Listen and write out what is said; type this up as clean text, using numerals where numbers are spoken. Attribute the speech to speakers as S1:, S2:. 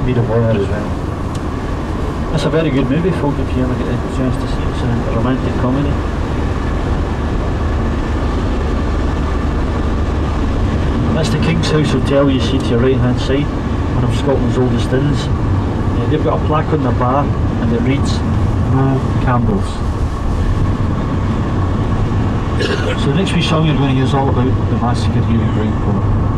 S1: Need a Warrior as well.
S2: It's a very good movie, folk, if you ever get the chance to see it. It's a romantic comedy. That's the King's House Hotel you see to your right hand side, one of Scotland's oldest inns. They've got a plaque on their bar and it reads, "No candles." So the next wee song you're going to hear is all about the massacre here in Gryngport.